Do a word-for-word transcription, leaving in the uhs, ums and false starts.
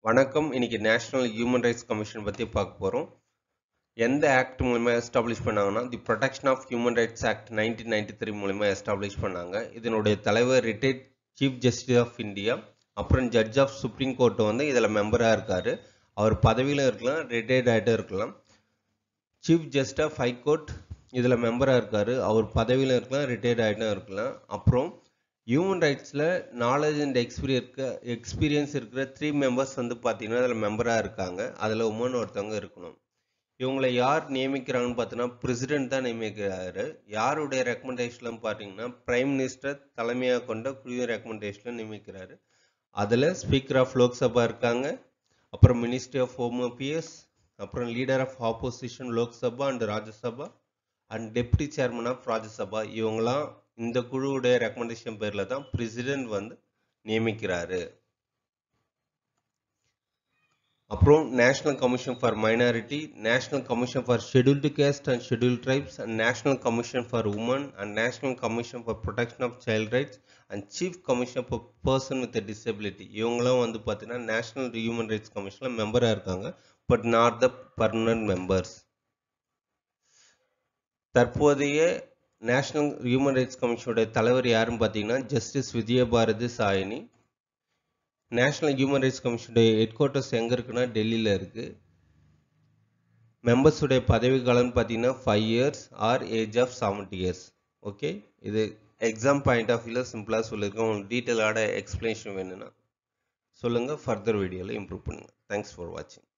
வணக்கம். இன்னைக்கு national human rights commission பற்றி பார்க்க போகிறோம். எந்த ஆக்ட் மூலமா எஸ்டாப்ளிஷ் பண்ணாங்கன்னா the protection of human rights act nineteen ninety three மூலமா எஸ்டாப்ளிஷ் பண்ணாங்க. இதனுடைய தலைவர் retired chief justice of India, அப்புறம் ஜட்ஜ் ஆஃப் சுப்ரீம் கோர்ட்டு வந்து இதில் மெம்பராக இருக்கார். அவர் பதவியில் இருக்கலாம், ரிட்டையர்ட் ஆகிட்டே இருக்கலாம். Chief justice of high court இதில் மெம்பராக இருக்கார். அவர் பதவியில் இருக்கலாம், ரிட்டையர்ட் ஆகிட்டும் இருக்கலாம். அப்புறம் ஹியூமன் ரைட்ஸில் நாலேஜ் அண்ட் எக்ஸ்பீரியன் இருக்க எக்ஸ்பீரியன்ஸ் இருக்கிற த்ரீ மெம்பர்ஸ் வந்து பார்த்தீங்கன்னா அதில் மெம்பராக இருக்காங்க. அதில் உமன் ஒருத்தவங்க இருக்கணும். இவங்களை யார் நியமிக்கிறாங்கன்னு பார்த்தீங்கன்னா பிரசிடென்ட் தான் நியமிக்கிறாரு. யாருடைய ரெக்கமெண்டேஷன் பார்த்தீங்கன்னா பிரைம் மினிஸ்டர் தலைமையாக கொண்ட குழு ரெக்கமெண்டேஷன் நியமிக்கிறாரு. அதில் ஸ்பீக்கர் ஆஃப் லோக்சபா இருக்காங்க, அப்புறம் மினிஸ்ட்ரி ஆஃப் ஹோம் அஃபேர்ஸ், அப்புறம் leader of opposition Lok Sabha and Rajya Sabha and deputy chairman of Rajya Sabha. இவங்களாம் இந்த குழுவுடைய ரெக்கமெண்டேஷன் பேரில் தான் பிரசிடென்ட் வந்து நியமிக்கிறாரு. அப்புறம் national commission for minority, national commission for scheduled caste and scheduled tribes and national commission for women and national commission for protection of child rights and chief commission for person with disability. இவங்களும் வந்து பார்த்தீங்கன்னா national human rights கமிஷனில் மெம்பராக இருக்காங்க, but not the permanent members. தற்போதைய national human rights கமிஷனுடைய தலைவர் யாருன்னு பார்த்தீங்கன்னா justice Vijayabharathi Sayani. National human rights கமிஷனுடைய ஹெட் குவார்ட்டர்ஸ் எங்கே இருக்குன்னா டெல்லியில் இருக்குது. மெம்பர்ஸுடைய பதவி காலம்னு பார்த்தீங்கன்னா five years or age of seventy years. Okay, இது எக்ஸாம் பாயிண்ட் ஆஃப் வியூவில் சிம்பிளாக சொல்லியிருக்கேன். உங்களுக்கு டீட்டெயிலான எக்ஸ்பிளனேஷன் வேணும்னா சொல்லுங்கள், ஃபர்தர் வீடியோவில் இம்ப்ரூவ் பண்ணுங்கள். தேங்க்ஸ் ஃபார் வாட்சிங்.